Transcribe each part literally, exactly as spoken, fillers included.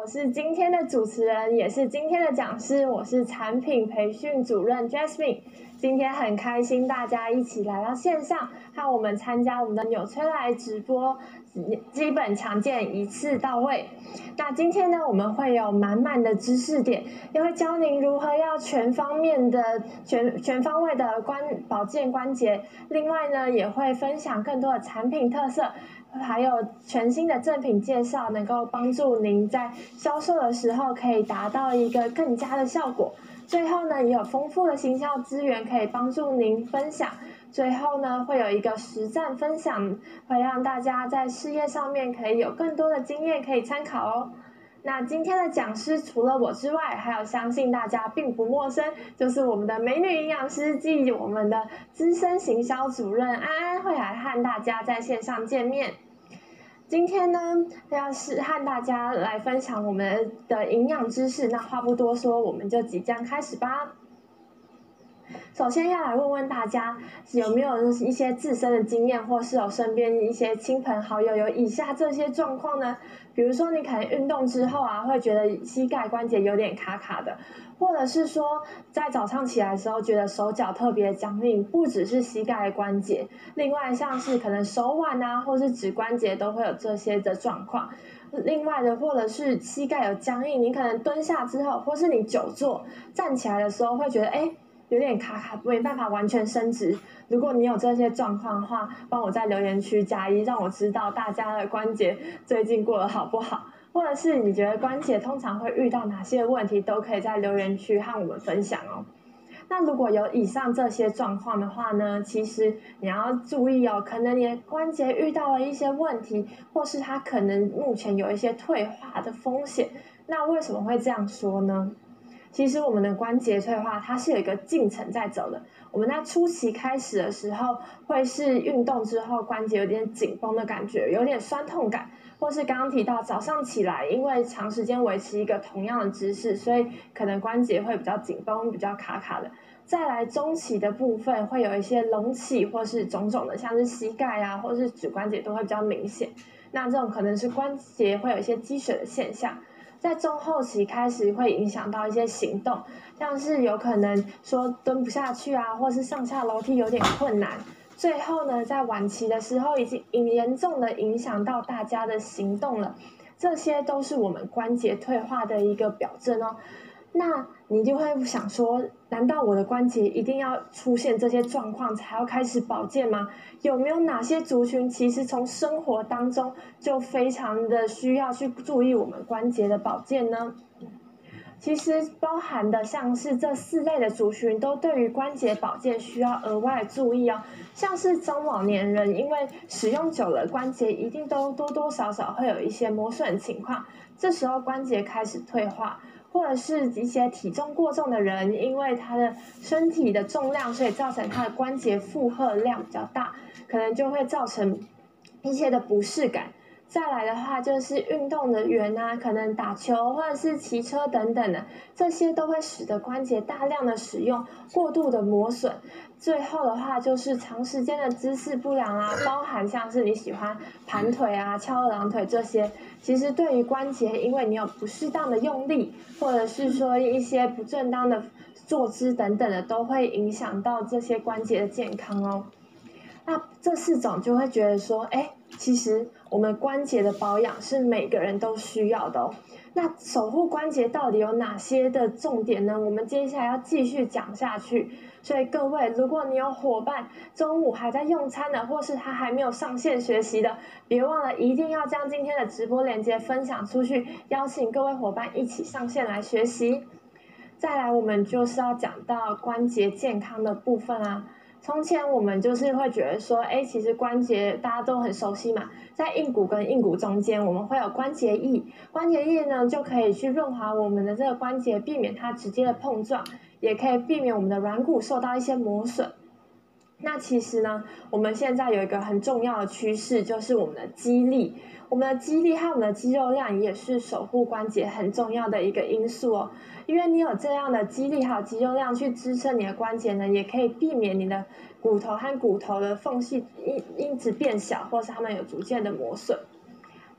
我是今天的主持人，也是今天的讲师，我是产品培训主任 Jasmine。今天很开心，大家一起来到线上，和我们参加我们的纽崔莱直播，基本强健一次到位。那今天呢，我们会有满满的知识点，也会教您如何要全方面的、全全方位的关保健关节。另外呢，也会分享更多的产品特色。还有全新的赠品介绍，能够帮助您在销售的时候可以达到一个更佳的效果。最后呢，也有丰富的行销资源可以帮助您分享。最后呢，会有一个实战分享，会让大家在事业上面可以有更多的经验可以参考哦。那今天的讲师除了我之外，还有相信大家并不陌生，就是我们的美女营养师暨我们的资深行销主任安安会来和大家在线上见面。今天呢，要是和大家来分享我们的营养知识，那话不多说，我们就即将开始吧。首先要来问问大家，有没有一些自身的经验，或是有身边一些亲朋好友有以下这些状况呢？比如说你可能运动之后啊，会觉得膝盖关节有点卡卡的，或者是说在早上起来的时候觉得手脚特别僵硬，不只是膝盖的关节，另外像是可能手腕啊，或是指关节都会有这些的状况。另外的，或者是膝盖有僵硬，你可能蹲下之后，或是你久坐站起来的时候会觉得哎。有点卡卡，没办法完全伸直。如果你有这些状况的话，帮我在留言区加一，让我知道大家的关节最近过得好不好，或者是你觉得关节通常会遇到哪些问题，都可以在留言区和我们分享哦。那如果有以上这些状况的话呢，其实你要注意哦，可能你的关节遇到了一些问题，或是它可能目前有一些退化的风险。那为什么会这样说呢？其实我们的关节退化它是有一个进程在走的。我们在初期开始的时候，会是运动之后关节有点紧绷的感觉，有点酸痛感，或是刚刚提到早上起来，因为长时间维持一个同样的姿势，所以可能关节会比较紧绷，比较卡卡的。再来中期的部分会有一些隆起或是种种的，像是膝盖啊，或是指关节都会比较明显。那这种可能是关节会有一些积水的现象。在中后期开始会影响到一些行动，像是有可能说蹲不下去啊，或是上下楼梯有点困难。最后呢，在晚期的时候已经严重的影响到大家的行动了，这些都是我们关节退化的一个表征哦。那你就会想说，难道我的关节一定要出现这些状况才要开始保健吗？有没有哪些族群其实从生活当中就非常的需要去注意我们关节的保健呢？其实包含的像是这四类的族群都对于关节保健需要额外注意哦。像是中老年人，因为使用久了，关节一定都多多少少会有一些磨损情况，这时候关节开始退化。或者是一些体重过重的人，因为他的身体的重量，所以造成他的关节负荷量比较大，可能就会造成一些的不适感。再来的话就是运动的员啊，可能打球或者是骑车等等的，这些都会使得关节大量的使用，过度的磨损。最后的话就是长时间的姿势不良啊，包含像是你喜欢盘腿啊、翘二郎腿这些，其实对于关节，因为你有不适当的用力，或者是说一些不正当的坐姿等等的，都会影响到这些关节的健康哦。那这四种就会觉得说，哎，其实我们关节的保养是每个人都需要的哦。那守护关节到底有哪些的重点呢？我们接下来要继续讲下去。所以各位，如果你有伙伴中午还在用餐的，或是他还没有上线学习的，别忘了一定要将今天的直播链接分享出去，邀请各位伙伴一起上线来学习。再来，我们就是要讲到关节健康的部分啊。从前我们就是会觉得说，哎，其实关节大家都很熟悉嘛，在硬骨跟硬骨中间，我们会有关节液，关节液呢就可以去润滑我们的这个关节，避免它直接的碰撞，也可以避免我们的软骨受到一些磨损。那其实呢，我们现在有一个很重要的趋势，就是我们的肌力。我们的肌力和我们的肌肉量也是守护关节很重要的一个因素哦。因为你有这样的肌力还有肌肉量去支撑你的关节呢，也可以避免你的骨头和骨头的缝隙因因此变小，或是它们有逐渐的磨损。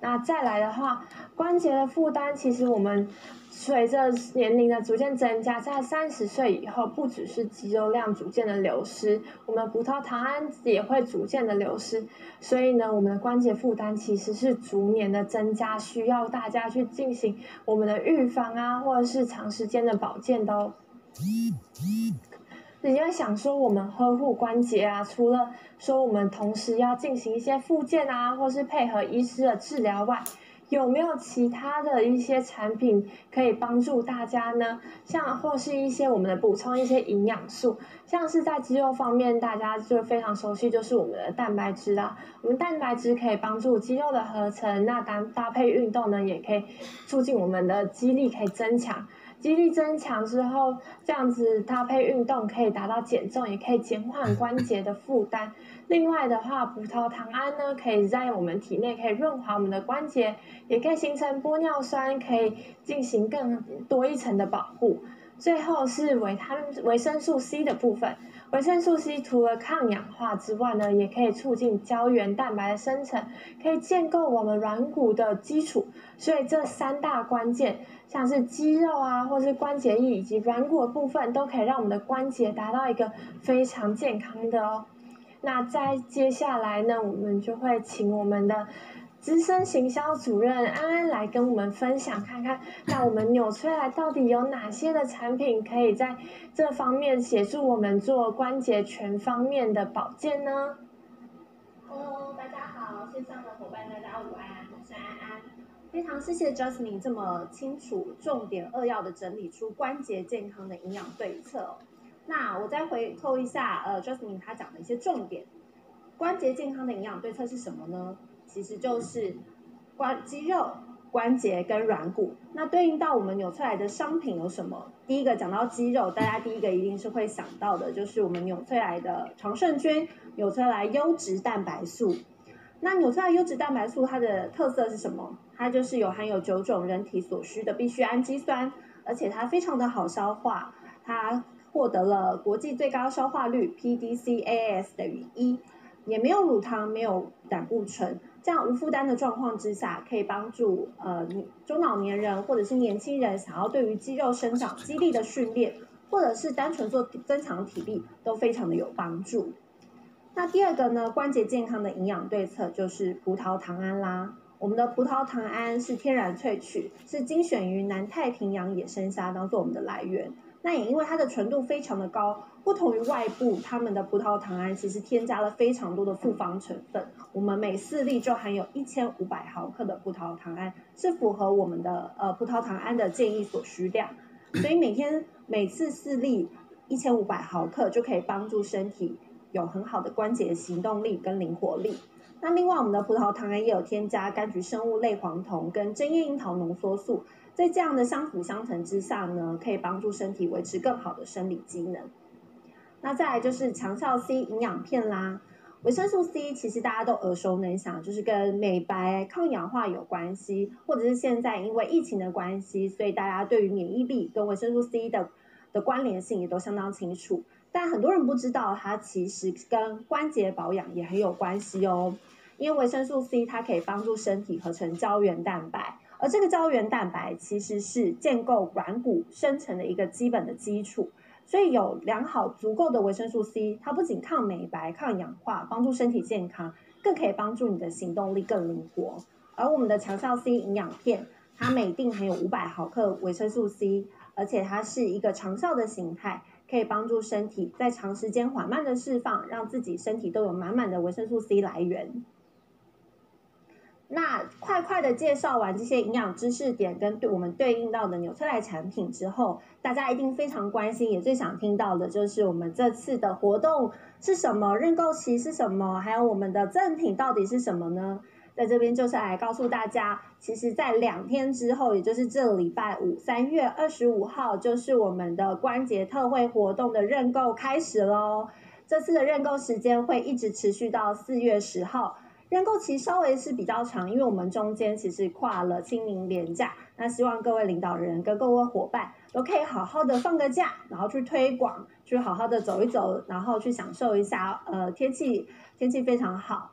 那再来的话，关节的负担，其实我们随着年龄的逐渐增加，在三十岁以后，不只是肌肉量逐渐的流失，我们葡萄糖胺也会逐渐的流失，所以呢，我们的关节负担其实是逐年的增加，需要大家去进行我们的预防啊，或者是长时间的保健的哦。你要想说我们呵护关节啊，除了说我们同时要进行一些复健啊，或是配合医师的治疗外，有没有其他的一些产品可以帮助大家呢？像或是一些我们的补充一些营养素，像是在肌肉方面，大家就非常熟悉，就是我们的蛋白质啦。我们蛋白质可以帮助肌肉的合成，那搭搭配运动呢，也可以促进我们的肌力可以增强。肌力增强之后，这样子搭配运动可以达到减重，也可以减缓关节的负担。另外的话，葡萄糖胺呢，可以在我们体内可以润滑我们的关节，也可以形成玻尿酸，可以进行更多一层的保护。最后是维他维生素 C 的部分，维生素 C 除了抗氧化之外呢，也可以促进胶原蛋白的生成，可以建构我们软骨的基础。所以这三大关键，像是肌肉啊，或是关节液以及软骨的部分，都可以让我们的关节达到一个非常健康的哦。那在接下来呢，我们就会请我们的资深行销主任安安来跟我们分享，看看那我们纽崔莱到底有哪些的产品可以在这方面协助我们做关节全方面的保健呢？ Hello， 大家好，线上的伙伴大家午安，我是安安。非常谢谢 Jasmine 这么清楚、重点扼要的整理出关节健康的营养对策哦。那我再回扣一下，呃 ，Jasmine 她讲的一些重点。关节健康的营养对策是什么呢？其实就是关肌肉、关节跟软骨。那对应到我们纽崔莱的商品有什么？第一个讲到肌肉，大家第一个一定是会想到的，就是我们纽崔莱的常胜军、纽崔莱优质蛋白素。那纽崔莱优质蛋白素它的特色是什么？它就是有含有九种人体所需的必需氨基酸，而且它非常的好消化，它获得了国际最高消化率 P D C A A S 等于一，也没有乳糖，没有胆固醇，这样无负担的状况之下，可以帮助呃中老年人或者是年轻人想要对于肌肉生长、肌力的训练，或者是单纯做增强体力，都非常的有帮助。那第二个呢，关节健康的营养对策就是葡萄糖胺啦。我们的葡萄糖胺是天然萃取，是精选于南太平洋野生虾当做我们的来源。那也因为它的纯度非常的高，不同于外部他们的葡萄糖胺其实添加了非常多的复方成分。我们每四粒就含有一千五百毫克的葡萄糖胺，是符合我们的呃葡萄糖胺的建议所需量。所以每天每次四粒一千五百毫克就可以帮助身体有很好的关节行动力跟灵活力。那另外我们的葡萄糖胺也有添加柑橘生物类黄酮跟针叶樱桃浓缩素，在这样的相辅相成之下呢，可以帮助身体维持更好的生理机能。那再来就是强效 C 营养片啦，维生素 C 其实大家都耳熟能详，就是跟美白、抗氧化有关系，或者是现在因为疫情的关系，所以大家对于免疫力跟维生素 C 的的关联性也都相当清楚。但很多人不知道，它其实跟关节保养也很有关系哦。因为维生素 C 它可以帮助身体合成胶原蛋白，而这个胶原蛋白其实是建构软骨生成的一个基本的基础。所以有良好足够的维生素 C， 它不仅抗美白、抗氧化，帮助身体健康，更可以帮助你的行动力更灵活。而我们的强效 C 营养片，它每锭含有五百毫克维生素 C， 而且它是一个长效的形态，可以帮助身体在长时间缓慢的释放，让自己身体都有满满的维生素 C 来源。那快快的介绍完这些营养知识点跟对我们对应到的纽崔莱产品之后，大家一定非常关心，也最想听到的就是我们这次的活动是什么，认购期是什么，还有我们的赠品到底是什么呢？在这边就是来告诉大家，其实在两天之后，也就是这礼拜五三月二十五号，就是我们的关节特惠活动的认购开始咯。这次的认购时间会一直持续到四月十号，认购期稍微是比较长，因为我们中间其实跨了清明连假，那希望各位领导人跟各位伙伴都可以好好的放个假，然后去推广，去好好的走一走，然后去享受一下，呃，天气天气非常好。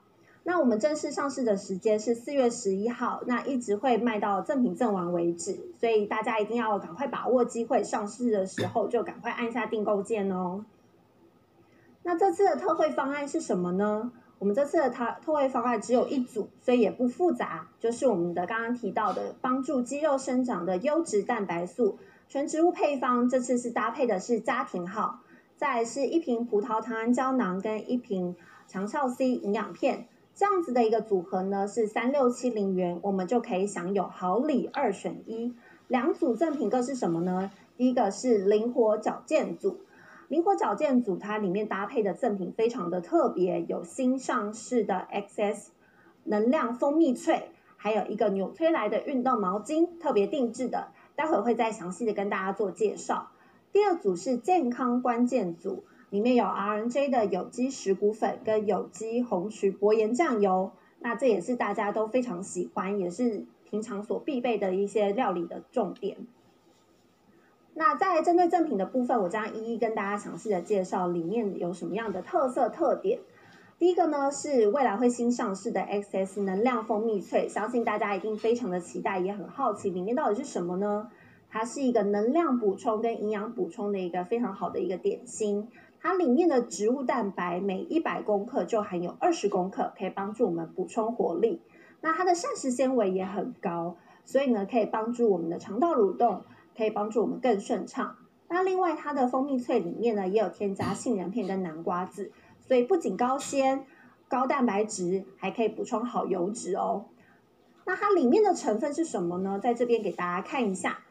那我们正式上市的时间是四月十一号，那一直会卖到赠品赠完为止，所以大家一定要赶快把握机会，上市的时候就赶快按下订购键哦。那这次的特惠方案是什么呢？我们这次的特特惠方案只有一组，所以也不复杂，就是我们的刚刚提到的帮助肌肉生长的优质蛋白素全植物配方，这次是搭配的是家庭号，再来是一瓶葡萄糖胺胶囊跟一瓶长效 C 营养片，这样子的一个组合呢是三六七零元，我们就可以享有好礼二选一。两组赠品各是什么呢？第一个是灵活矫健组。灵活矫健组它里面搭配的赠品非常的特别，有新上市的 X S 能量蜂蜜萃，还有一个纽崔莱的运动毛巾，特别定制的，待会会再详细的跟大家做介绍。第二组是健康关键组，里面有 R N J 的有机石谷粉跟有机红曲薄盐酱油，那这也是大家都非常喜欢，也是平常所必备的一些料理的重点。那在针对赠品的部分，我将一一跟大家详细的介绍里面有什么样的特色特点。第一个呢是未来会新上市的 X S 能量蜂蜜萃，相信大家一定非常的期待，也很好奇里面到底是什么呢？它是一个能量补充跟营养补充的一个非常好的一个点心，它里面的植物蛋白每一百公克就含有二十公克，可以帮助我们补充活力。那它的膳食纤维也很高，所以呢可以帮助我们的肠道蠕动，可以帮助我们更顺畅。那另外它的蜂蜜萃里面呢也有添加杏仁片跟南瓜籽，所以不仅高纤、高蛋白质，还可以补充好油脂哦。那它里面的成分是什么呢？在这边给大家看一下，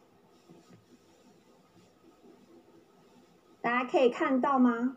大家可以看到吗？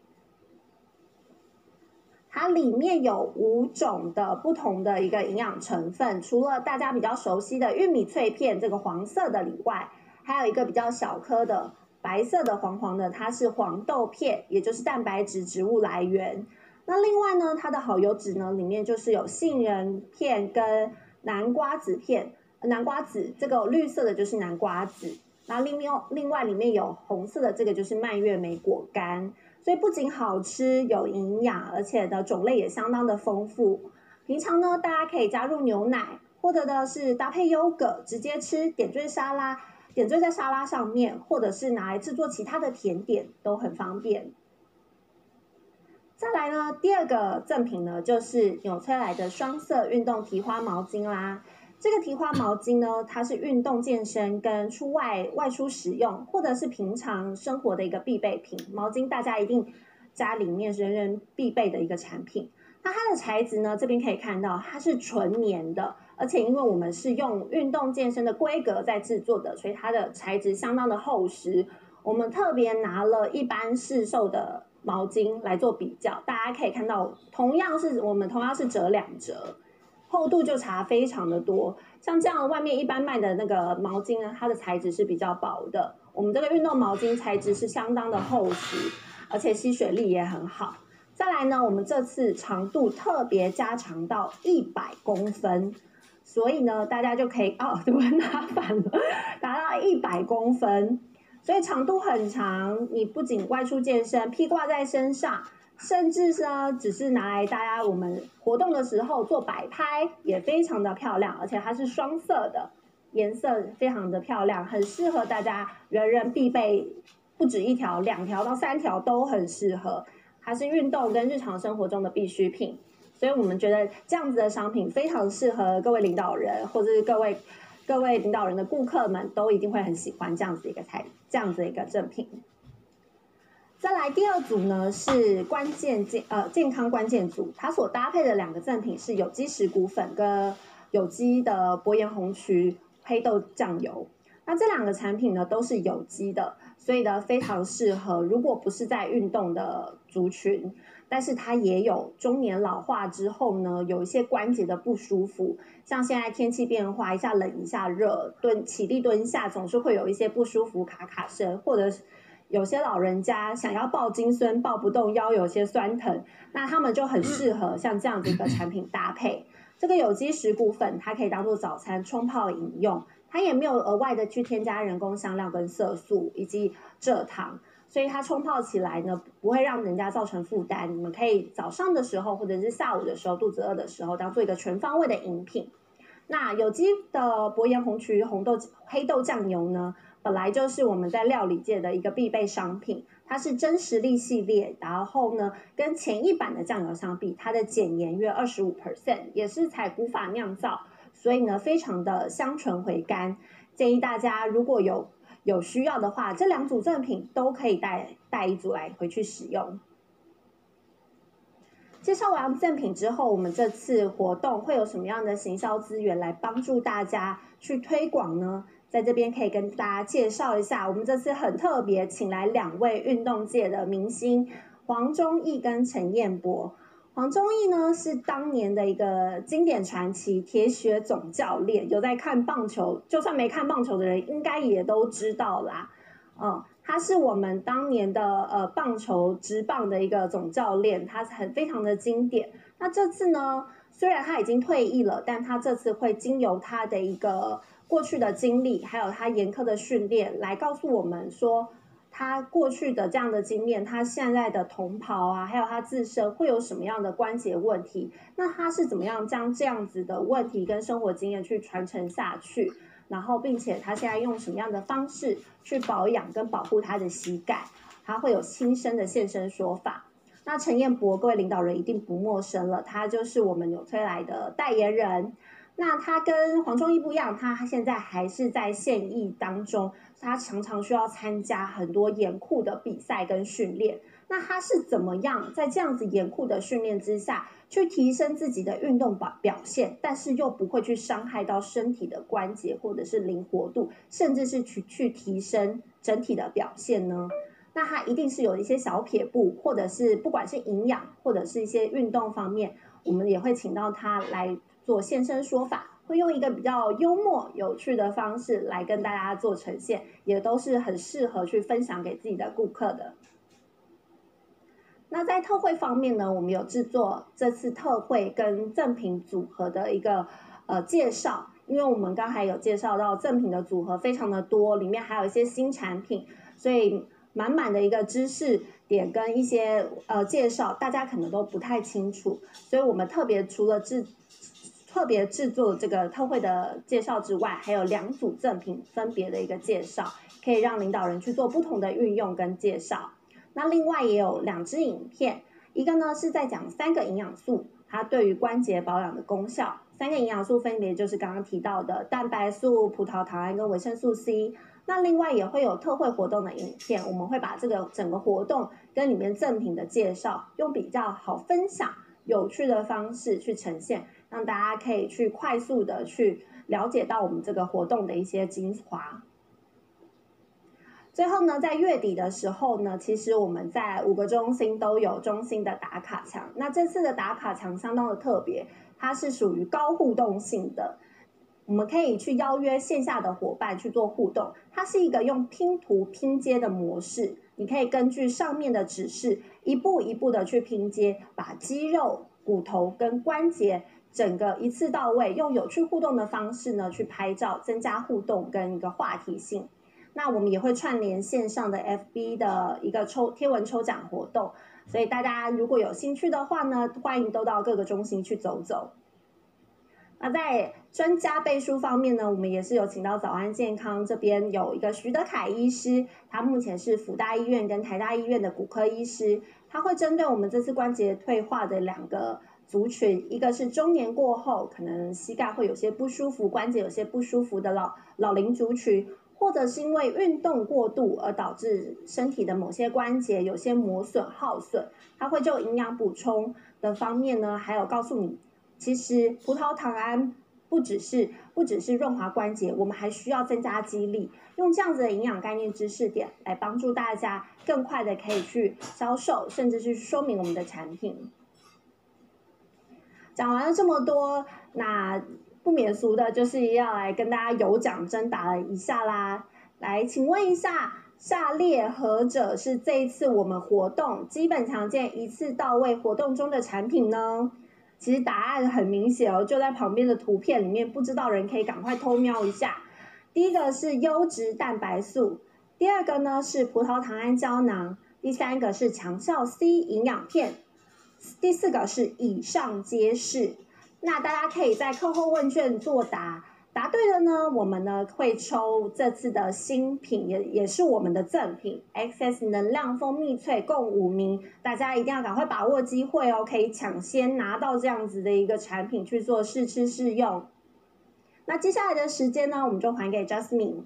它里面有五种的不同的一个营养成分，除了大家比较熟悉的玉米脆片这个黄色的以外，还有一个比较小颗的白色的黄黄的，它是黄豆片，也就是蛋白质植物来源。那另外呢，它的好油脂呢里面就是有杏仁片跟南瓜籽片，南瓜籽这个绿色的就是南瓜籽，然后另外另外里面有红色的这个就是蔓越莓果干。所以不仅好吃有营养，而且的种类也相当的丰富。平常呢，大家可以加入牛奶，或者呢是搭配优格直接吃，点缀沙拉，点缀在沙拉上面，或者是拿来制作其他的甜点，都很方便。再来呢，第二个赠品呢，就是纽崔莱的双色运动提花毛巾啦。这个提花毛巾呢，它是运动健身跟出外外出使用，或者是平常生活的一个必备品。毛巾大家一定家里面人人必备的一个产品。那它的材质呢，这边可以看到它是纯棉的，而且因为我们是用运动健身的规格在制作的，所以它的材质相当的厚实。我们特别拿了一般市售的毛巾来做比较，大家可以看到，同样是我们同样是折两折。厚度就差非常的多，像这样外面一般卖的那个毛巾呢，它的材质是比较薄的，我们这个运动毛巾材质是相当的厚实，而且吸水力也很好。再来呢，我们这次长度特别加长到一百公分，所以呢，大家就可以哦，对，拿反了，达到一百公分，所以长度很长，你不仅外出健身，披挂在身上。甚至呢，只是拿来大家我们活动的时候做摆拍，也非常的漂亮，而且它是双色的，颜色非常的漂亮，很适合大家人人必备，不止一条，两条到三条都很适合。它是运动跟日常生活中的必需品，所以我们觉得这样子的商品非常适合各位领导人，或者是各位各位领导人的顾客们都一定会很喜欢这样子一个菜，这样子一个赠品。再来第二组呢是关键健呃健康关键组，它所搭配的两个赠品是有机石谷粉跟有机的薄盐红曲黑豆酱油。那这两个产品呢都是有机的，所以呢非常适合如果不是在运动的族群，但是它也有中年老化之后呢有一些关节的不舒服，像现在天气变化，一下冷一下热，蹲起立蹲下总是会有一些不舒服卡卡声，或者是有些老人家想要抱金孙抱不动，腰有些酸疼，那他们就很适合像这样子一个产品搭配。这个有机石谷粉它可以当做早餐冲泡饮用，它也没有额外的去添加人工香料跟色素以及蔗糖， 所以它冲泡起来呢，不会让人家造成负担。你们可以早上的时候或者是下午的时候，肚子饿的时候，当做一个全方位的饮品。那有机的薄盐红曲红豆黑豆酱油呢，本来就是我们在料理界的一个必备商品，它是真实力系列，然后呢，跟前一版的酱油相比，它的减盐约 百分之二十五， 也是采古法酿造，所以呢，非常的香醇回甘。建议大家如果有有需要的话，这两组赠品都可以带带一组来回去使用。介绍完赠品之后，我们这次活动会有什么样的行销资源来帮助大家去推广呢？在这边可以跟大家介绍一下，我们这次很特别，请来两位运动界的明星黄宗义跟陈彦博。黄宗义呢是当年的一个经典传奇铁血总教练，有在看棒球，就算没看棒球的人应该也都知道啦。嗯，他是我们当年的呃棒球职棒的一个总教练，他很非常的经典。那这次呢，虽然他已经退役了，但他这次会经由他的一个过去的经历，还有他严苛的训练，来告诉我们说，他过去的这样的经验，他现在的同袍啊，还有他自身会有什么样的关节问题？那他是怎么样将这样子的问题跟生活经验去传承下去？然后，并且他现在用什么样的方式去保养跟保护他的膝盖？他会有亲身的现身说法。那陈彦博，各位领导人一定不陌生了，他就是我们纽崔莱的代言人。那他跟黄宗义不一样，他现在还是在现役当中，他常常需要参加很多严酷的比赛跟训练。那他是怎么样在这样子严酷的训练之下，去提升自己的运动表表现，但是又不会去伤害到身体的关节或者是灵活度，甚至是去去提升整体的表现呢？那他一定是有一些小撇步，或者是不管是营养或者是一些运动方面，我们也会请到他来做现身说法，会用一个比较幽默有趣的方式来跟大家做呈现，也都是很适合去分享给自己的顾客的。那在特惠方面呢，我们有制作这次特惠跟赠品组合的一个呃介绍，因为我们刚才有介绍到赠品的组合非常的多，里面还有一些新产品，所以满满的一个知识点跟一些呃介绍，大家可能都不太清楚，所以我们特别除了制特别制作这个特惠的介绍之外，还有两组赠品分别的一个介绍，可以让领导人去做不同的运用跟介绍。那另外也有两支影片，一个呢是在讲三个营养素它对于关节保养的功效，三个营养素分别就是刚刚提到的蛋白素、葡萄糖胺跟维生素 C。那另外也会有特惠活动的影片，我们会把这个整个活动跟里面赠品的介绍，用比较好分享、有趣的方式去呈现，让大家可以去快速的去了解到我们这个活动的一些精华。最后呢，在月底的时候呢，其实我们在五个中心都有中心的打卡墙。那这次的打卡墙相当的特别，它是属于高互动性的，我们可以去邀约线下的伙伴去做互动。它是一个用拼图拼接的模式，你可以根据上面的指示，一步一步的去拼接，把肌肉、骨头跟关节整个一次到位，用有趣互动的方式呢去拍照，增加互动跟一个话题性。那我们也会串联线上的 F B 的一个抽贴文抽奖活动，所以大家如果有兴趣的话呢，欢迎都到各个中心去走走。那在专家背书方面呢，我们也是有请到早安健康这边有一个徐德凯医师，他目前是辅大医院跟台大医院的骨科医师，他会针对我们这次关节退化的两个族群，一个是中年过后可能膝盖会有些不舒服，关节有些不舒服的老老龄族群，或者是因为运动过度而导致身体的某些关节有些磨损耗损，它会就营养补充的方面呢，还有告诉你，其实葡萄糖胺不只是不只是润滑关节，我们还需要增加肌力，用这样子的营养概念知识点来帮助大家更快的可以去销售，甚至是说明我们的产品。讲完了这么多，那不免俗的就是要来跟大家有奖征答一下啦。来，请问一下，下列何者是这一次我们活动基本强健一次到位活动中的产品呢？其实答案很明显哦，就在旁边的图片里面，不知道人可以赶快偷瞄一下。第一个是优质蛋白素， 第二个呢是葡萄糖胺胶囊，第三个是强效 C 营养片，第四个是以上皆是。那大家可以在课后问卷作答，答对的呢，我们呢会抽这次的新品，也也是我们的赠品 X S 能量蜂蜜萃，共五名，大家一定要赶快把握机会哦，可以抢先拿到这样子的一个产品去做试吃试用。那接下来的时间呢，我们就还给 Jasmine。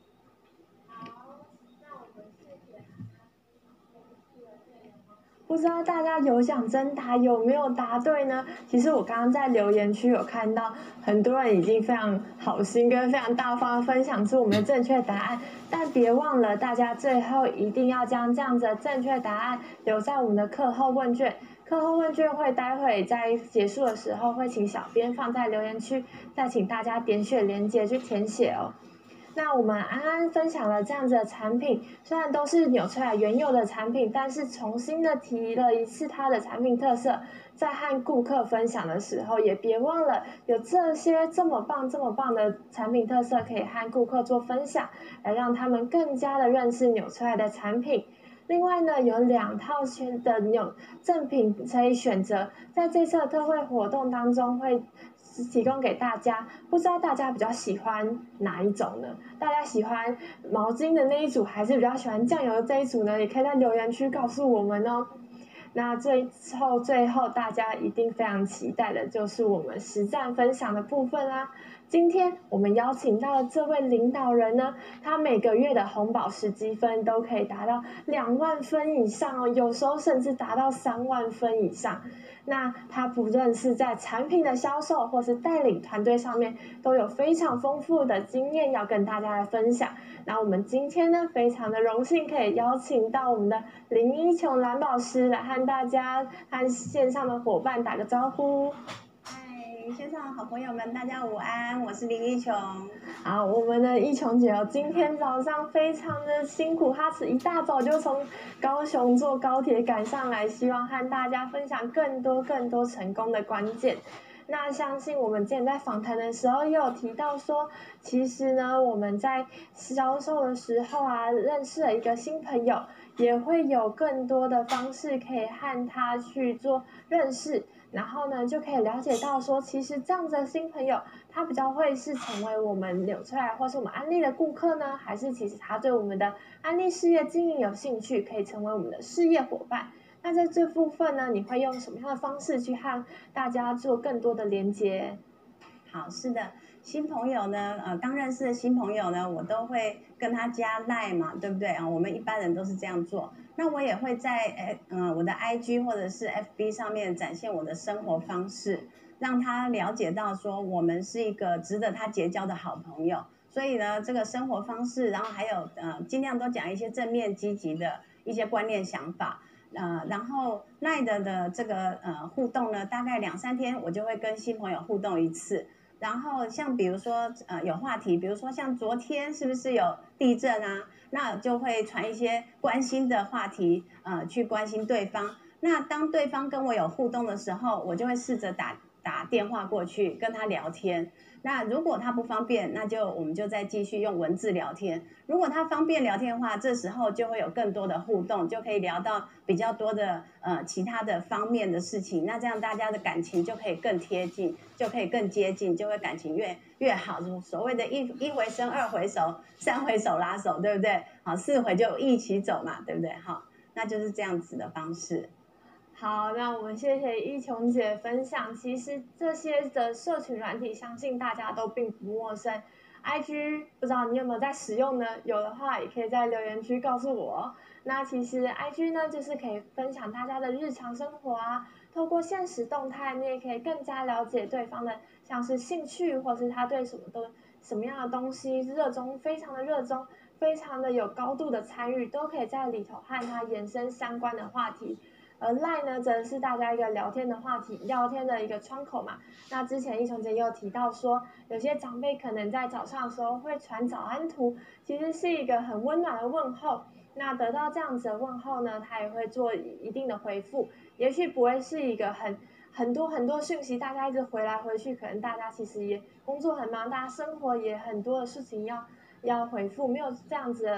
不知道大家有奖征答有没有答对呢？其实我刚刚在留言区有看到很多人已经非常好心跟非常大方分享出我们的正确答案，但别忘了大家最后一定要将这样子的正确答案留在我们的课后问卷。课后问卷会待会在结束的时候会请小编放在留言区，再请大家点选连结去填写哦。那我们安安分享了这样子的产品，虽然都是纽崔莱原有的产品，但是重新的提了一次它的产品特色，在和顾客分享的时候，也别忘了有这些这么棒、这么棒的产品特色可以和顾客做分享，来让他们更加的认识纽崔莱的产品。另外呢，有两套圈的纽赠品可以选择，在这次的特惠活动当中会提供给大家，不知道大家比较喜欢哪一种呢？大家喜欢毛巾的那一组，还是比较喜欢酱油的这一组呢？也可以在留言区告诉我们哦。那最后最后大家一定非常期待的就是我们实战分享的部分啦。今天我们邀请到的这位领导人呢，他每个月的红宝石积分都可以达到两万分以上哦，有时候甚至达到三万分以上。那他不论是在产品的销售或是带领团队上面，都有非常丰富的经验要跟大家来分享。那我们今天呢，非常的荣幸可以邀请到我们的林依琼蓝宝石来和大家和线上的伙伴打个招呼。 嗨，线上的好朋友们，大家午安，我是林依琼。 好，我们的依琼姐哦，今天早上非常的辛苦，她是一大早就从高雄坐高铁赶上来，希望和大家分享更多更多成功的关键。那相信我们之前在访谈的时候也有提到说，其实呢，我们在销售的时候啊，认识了一个新朋友，也会有更多的方式可以和他去做认识。然后呢，就可以了解到说，其实这样子的新朋友，他比较会是成为我们纽崔莱或是我们安利的顾客呢，还是其实他对我们的安利事业经营有兴趣，可以成为我们的事业伙伴？那在这部分呢，你会用什么样的方式去和大家做更多的连接？ 好，是的，新朋友呢，呃，刚认识的新朋友呢，我都会跟他加 line 嘛，对不对啊？我们一般人都是这样做。那我也会在诶，嗯、呃，我的 I G 或者是 F B 上面展现我的生活方式，让他了解到说我们是一个值得他结交的好朋友。所以呢，这个生活方式，然后还有呃，尽量都讲一些正面积极的一些观念想法。呃，然后 Line 的这个呃互动呢，大概两三天我就会跟新朋友互动一次。然后像比如说呃有话题，比如说像昨天是不是有地震啊？那就会传一些关心的话题，呃，去关心对方。那当对方跟我有互动的时候，我就会试着打打电话过去跟他聊天。那如果他不方便，那就我们就再继续用文字聊天。如果他方便聊天的话，这时候就会有更多的互动，就可以聊到比较多的呃其他的方面的事情。那这样大家的感情就可以更贴近，就可以更接近，就会感情越越好。所谓的一一回生，二回熟，三回手拉手，对不对？好，四回就一起走嘛，对不对？好，那就是这样子的方式。 好，那我们谢谢依琼姐分享。其实这些的社群软体，相信大家都并不陌生。I G 不知道你有没有在使用呢？有的话，也可以在留言区告诉我。那其实 I G 呢，就是可以分享大家的日常生活啊，透过现实动态，你也可以更加了解对方的，像是兴趣，或是他对什么的什么样的东西热衷，非常的热衷，非常的有高度的参与，都可以在里头和他延伸相关的话题。而 Line 呢，则是大家一个聊天的话题，聊天的一个窗口嘛。那之前一琼姐也有提到说，有些长辈可能在早上的时候会传早安图，其实是一个很温暖的问候。那得到这样子的问候呢，他也会做一定的回复，也许不会是一个很很多很多讯息，大家一直回来回去，可能大家其实也工作很忙，大家生活也很多的事情要要回复，没有这样子的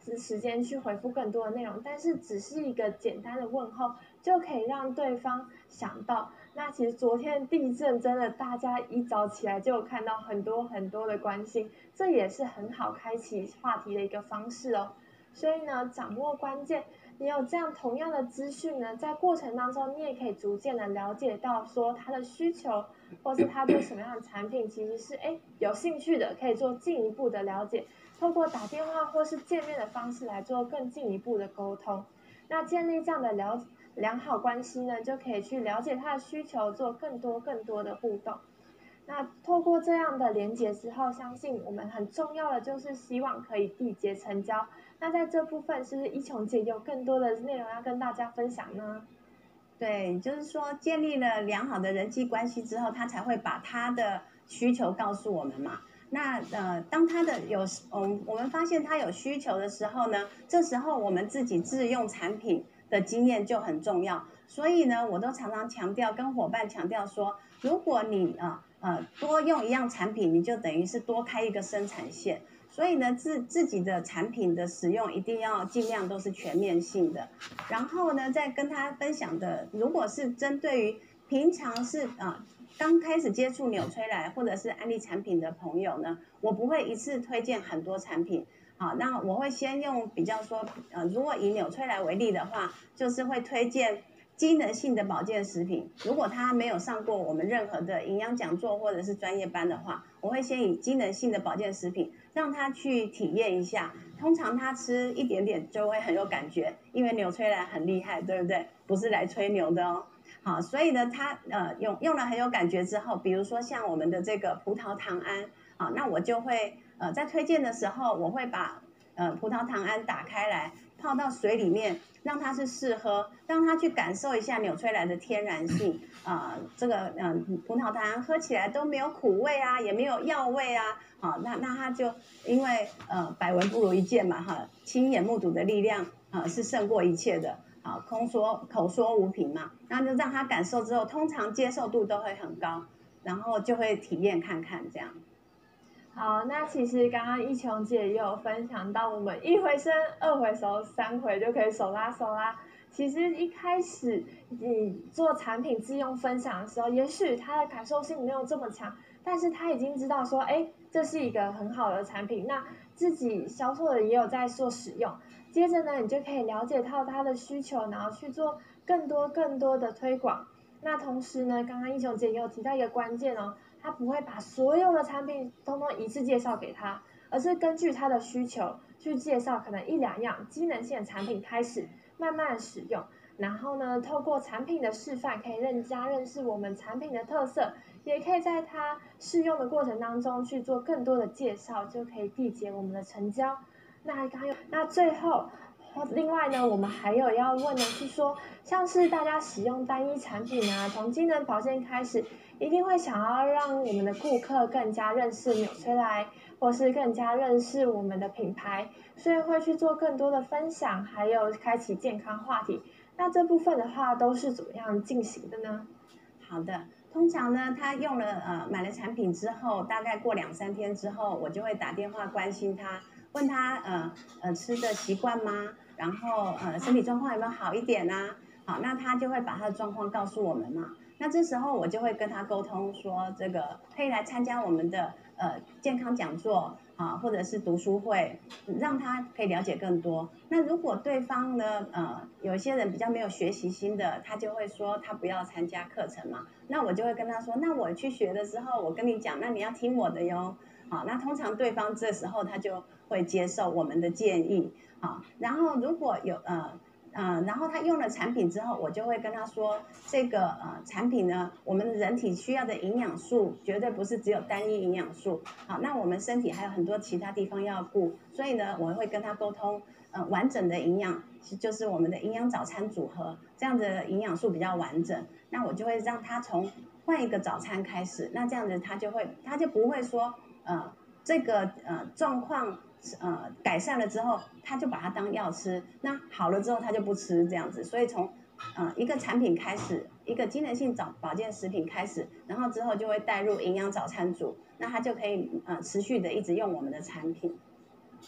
时间去回复更多的内容，但是只是一个简单的问候，就可以让对方想到。那其实昨天地震真的，大家一早起来就有看到很多很多的关心，这也是很好开启话题的一个方式哦。所以呢，掌握关键，你有这样同样的资讯呢，在过程当中，你也可以逐渐的了解到说他的需求，或是他对什么样的产品其实是哎有兴趣的，可以做进一步的了解，透过打电话或是见面的方式来做更进一步的沟通。那建立这样的了良好关系呢，就可以去了解他的需求，做更多更多的互动。那透过这样的连结之后，相信我们很重要的就是希望可以缔结成交。那在这部分，是不是依琼姐有更多的内容要跟大家分享呢？ 对，就是说建立了良好的人际关系之后，他才会把他的需求告诉我们嘛。那呃，当他的有，嗯，我们发现他有需求的时候呢，这时候我们自己自用产品的经验就很重要。所以呢，我都常常强调，跟伙伴强调说，如果你啊呃，呃多用一样产品，你就等于是多开一个生产线。所以呢，自自己的产品的使用一定要尽量都是全面性的。然后呢，再跟他分享的，如果是针对于平常是啊。呃刚开始接触纽崔莱或者是安利产品的朋友呢，我不会一次推荐很多产品，好，那我会先用比较说，呃，如果以纽崔莱为例的话，就是会推荐机能性的保健食品。如果他没有上过我们任何的营养讲座或者是专业班的话，我会先以机能性的保健食品让他去体验一下。通常他吃一点点就会很有感觉，因为纽崔莱很厉害，对不对？不是来吹牛的哦。好，所以呢，他呃用用了很有感觉之后，比如说像我们的这个葡萄糖胺，啊，那我就会呃在推荐的时候，我会把呃葡萄糖胺打开来泡到水里面，让它是试喝，让他去感受一下纽崔莱的天然性啊、呃，这个嗯、呃、葡萄糖胺喝起来都没有苦味啊，也没有药味啊，好，那那他就因为呃百闻不如一见嘛哈，亲眼目睹的力量啊、呃、是胜过一切的。啊，空说口说无凭嘛，然后就让他感受之后，通常接受度都会很高，然后就会体验看看这样。 好，那其实刚刚一琼姐也有分享到，我们一回生、二回熟、三回就可以手拉手啦。其实一开始你做产品自用分享的时候，也许他的感受性没有这么强，但是他已经知道说，哎，这是一个很好的产品，那自己销售的也有在做使用。接着呢，你就可以了解到他的需求，然后去做更多更多的推广。那同时呢，刚刚一琼姐也有提到一个关键哦，他不会把所有的产品通通一次介绍给他，而是根据他的需求去介绍可能一两样机能性的产品开始慢慢使用，然后呢，透过产品的示范，可以更加认识我们产品的特色，也可以在他试用的过程当中去做更多的介绍，就可以缔结我们的成交。那还有，那最后，另外呢，我们还有要问的是说，像是大家使用单一产品啊，从机能保健开始，一定会想要让我们的顾客更加认识纽崔莱，或是更加认识我们的品牌，所以会去做更多的分享，还有开启健康话题。那这部分的话，都是怎么样进行的呢？ 好的。通常呢，他用了呃买了产品之后，大概过两三天之后，我就会打电话关心他，问他呃呃吃的习惯吗？然后呃身体状况有没有好一点啊？好，那他就会把他的状况告诉我们嘛。那这时候我就会跟他沟通说，这个可以来参加我们的呃健康讲座啊，或者是读书会，让他可以了解更多。那如果对方呢呃有一些人比较没有学习心的，他就会说他不要参加课程嘛。那我就会跟他说，那我去学的时候，我跟你讲，那你要听我的哟。好，那通常对方这时候他就会接受我们的建议。好，然后如果有呃呃，然后他用了产品之后，我就会跟他说，这个呃产品呢，我们人体需要的营养素绝对不是只有单一营养素。好，那我们身体还有很多其他地方要顾，所以呢，我会跟他沟通，呃，完整的营养就是我们的营养早餐组合，这样的营养素比较完整。那我就会让他从换一个早餐开始，那这样子他就会他就不会说呃这个呃状况。呃，改善了之后，他就把它当药吃。那好了之后，他就不吃这样子。所以从呃一个产品开始，一个机能性早保健食品开始，然后之后就会带入营养早餐组，那他就可以呃持续的一直用我们的产品。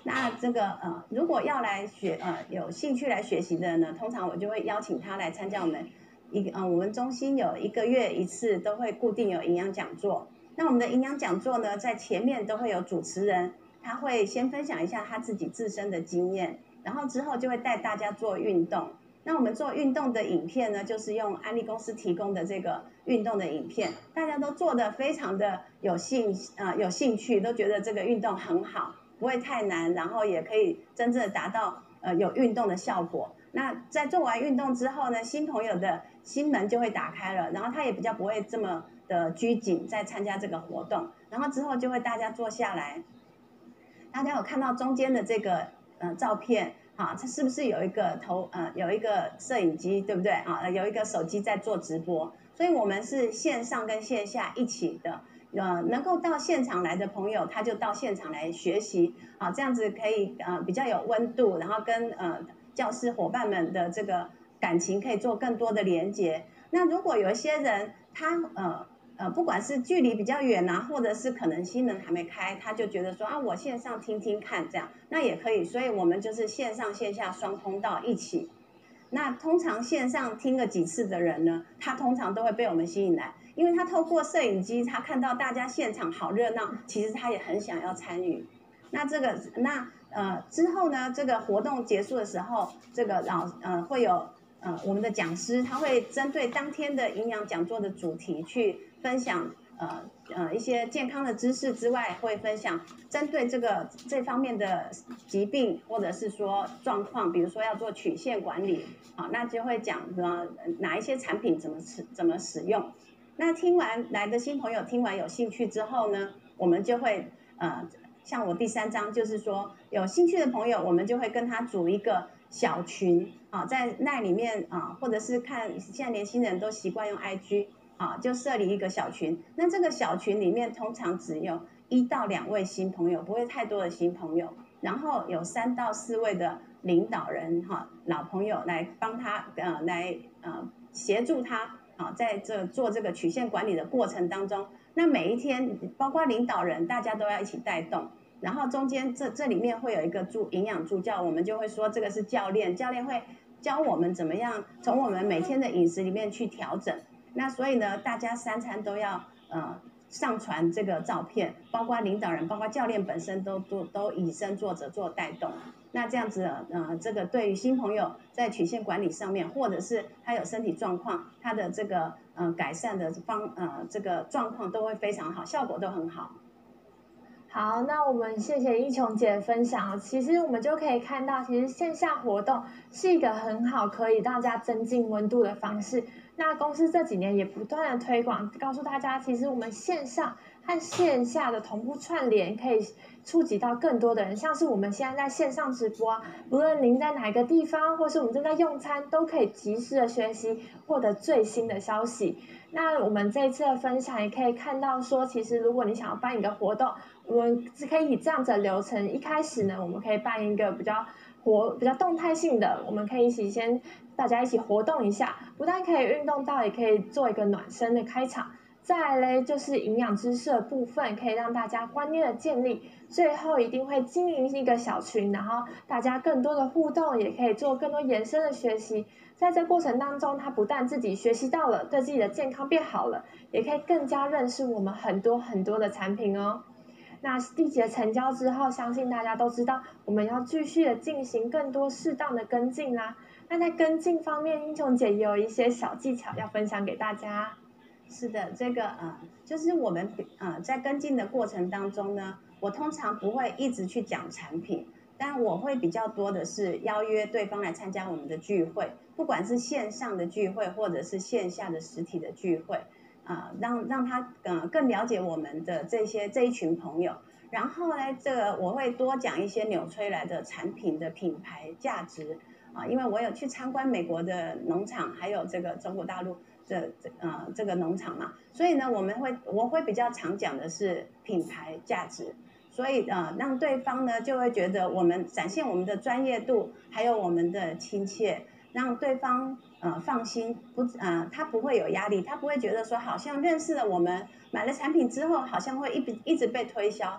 那这个呃，如果要来学呃有兴趣来学习的呢，通常我就会邀请他来参加我们一呃我们中心有一个月一次都会固定有营养讲座。那我们的营养讲座呢，在前面都会有主持人，他会先分享一下他自己自身的经验，然后之后就会带大家做运动。那我们做运动的影片呢，就是用安利公司提供的这个运动的影片，大家都做得非常的有兴呃有兴趣，都觉得这个运动很好。不会太难，然后也可以真正达到呃有运动的效果。那在做完运动之后呢，新朋友的心门就会打开了，然后他也比较不会这么的拘谨在参加这个活动。然后之后就会大家坐下来，大家有看到中间的这个呃照片啊，它是不是有一个头呃有一个摄影机，对不对啊？有一个手机在做直播，所以我们是线上跟线下一起的。呃，能够到现场来的朋友，他就到现场来学习，啊，这样子可以呃比较有温度，然后跟呃教室伙伴们的这个感情可以做更多的连接。那如果有一些人他呃呃不管是距离比较远啊，或者是可能心门还没开，他就觉得说啊我线上听听看这样，那也可以。所以我们就是线上线下双通道一起。那通常线上听了几次的人呢，他通常都会被我们吸引来。因为他透过摄影机，他看到大家现场好热闹，其实他也很想要参与。那这个那呃之后呢，这个活动结束的时候，这个老呃会有呃我们的讲师，他会针对当天的营养讲座的主题去分享呃呃一些健康的知识之外，会分享针对这个这方面的疾病或者是说状况，比如说要做曲线管理，好，那就会讲呃哪一些产品怎么使怎么使用。那听完来的新朋友听完有兴趣之后呢，我们就会呃，像我第三章就是说，有兴趣的朋友，我们就会跟他组一个小群啊，在那里面啊，或者是看现在年轻人都习惯用 I G 啊，就设立一个小群。那这个小群里面通常只有一到两位新朋友，不会太多的新朋友，然后有三到四位的领导人哈、啊，老朋友来帮他呃来呃协助他。啊，在这做这个曲线管理的过程当中，那每一天包括领导人，大家都要一起带动。然后中间这这里面会有一个助营养助教，我们就会说这个是教练，教练会教我们怎么样从我们每天的饮食里面去调整。那所以呢，大家三餐都要呃上传这个照片，包括领导人，包括教练本身都都都以身作则做带动。那这样子呃，这个对于新朋友在曲线管理上面，或者是他有身体状况，他的这个呃改善的方呃这个状况都会非常好，效果都很好。 好，那我们谢谢依琼姐的分享。其实我们就可以看到，其实线下活动是一个很好可以大家增进温度的方式。那公司这几年也不断的推广，告诉大家，其实我们线上和线下的同步串联，可以触及到更多的人。像是我们现在在线上直播啊，无论您在哪个地方，或是我们正在用餐，都可以及时的学习，获得最新的消息。那我们这一次的分享也可以看到说，其实如果你想要办一个活动，我们可以以这样子的流程，一开始呢，我们可以办一个比较活、比较动态性的，我们可以一起先大家一起活动一下，不但可以运动到，也可以做一个暖身的开场。再来嘞，就是营养知识的部分，可以让大家观念的建立。最后一定会经营一个小群，然后大家更多的互动，也可以做更多延伸的学习。在这过程当中，他不但自己学习到了，对自己的健康变好了，也可以更加认识我们很多很多的产品哦。那缔结成交之后，相信大家都知道，我们要继续的进行更多适当的跟进啦。那在跟进方面，英琼姐也有一些小技巧要分享给大家。 是的，这个呃，就是我们呃在跟进的过程当中呢，我通常不会一直去讲产品，但我会比较多的是邀约对方来参加我们的聚会，不管是线上的聚会或者是线下的实体的聚会，啊、呃，让让他呃更了解我们的这些这一群朋友。然后呢，这个我会多讲一些纽崔莱的产品的品牌价值啊，因为我有去参观美国的农场，还有这个中国大陆。这呃这个农场嘛，所以呢，我们会我会比较常讲的是品牌价值，所以呃让对方呢就会觉得我们展现我们的专业度，还有我们的亲切，让对方呃放心，不呃他不会有压力，他不会觉得说好像认识了我们，买了产品之后好像会一一直被推销啊、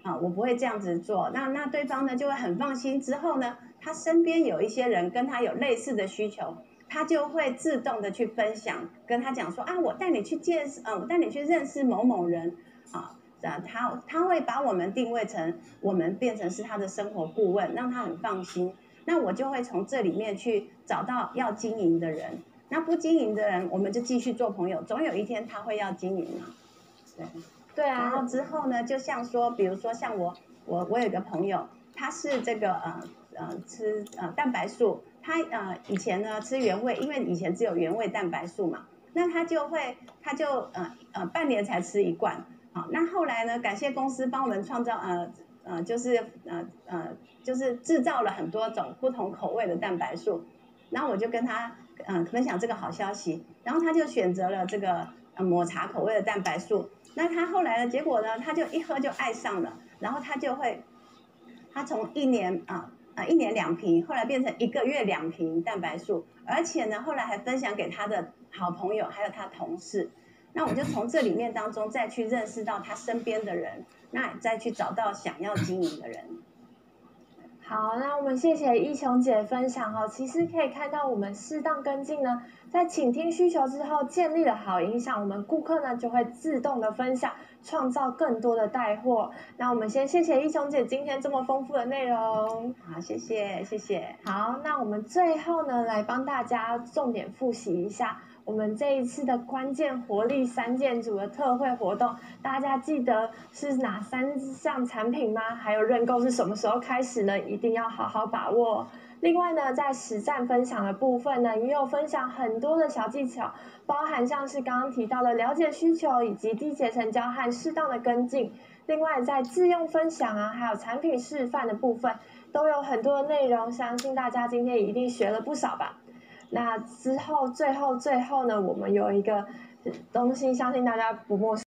啊，我不会这样子做。那那对方呢就会很放心。之后呢，他身边有一些人跟他有类似的需求，他就会自动的去分享，跟他讲说啊，我带你去见，呃，我带你去认识某某人啊。啊，他他会把我们定位成我们变成是他的生活顾问，让他很放心。那我就会从这里面去找到要经营的人，那不经营的人，我们就继续做朋友，总有一天他会要经营嘛。对， 对啊。 然后之后呢，就像说，比如说像我，我我有个朋友，他是这个呃呃吃呃蛋白素，他呃以前呢吃原味，因为以前只有原味蛋白素嘛，那他就会他就呃呃半年才吃一罐。好，那后来呢？感谢公司帮我们创造，呃呃，就是呃呃，就是制造了很多种不同口味的蛋白素。然后我就跟他嗯、呃、分享这个好消息，然后他就选择了这个呃抹茶口味的蛋白素。那他后来的结果呢？他就一喝就爱上了，然后他就会，他从一年啊啊、呃、一年两瓶，后来变成一个月两瓶蛋白素，而且呢，后来还分享给他的好朋友，还有他同事。那我就从这里面当中再去认识到他身边的人，那再去找到想要经营的人。 好，那我们谢谢一琼姐分享哦。其实可以看到，我们适当跟进呢，在倾听需求之后，建立了好影响，我们顾客呢就会自动的分享，创造更多的带货。那我们先谢谢一琼姐今天这么丰富的内容。 好，谢谢谢谢。 好，那我们最后呢，来帮大家重点复习一下。我们这一次的关键活力三件组的特惠活动，大家记得是哪三项产品吗？还有认购是什么时候开始呢？一定要好好把握。另外呢，在实战分享的部分呢，也有分享很多的小技巧，包含像是刚刚提到的了解需求以及缔结成交和适当的跟进。另外，在自用分享啊，还有产品示范的部分，都有很多的内容，相信大家今天一定学了不少吧。那之后，最后最后呢，我们有一个东西，相信大家不陌生。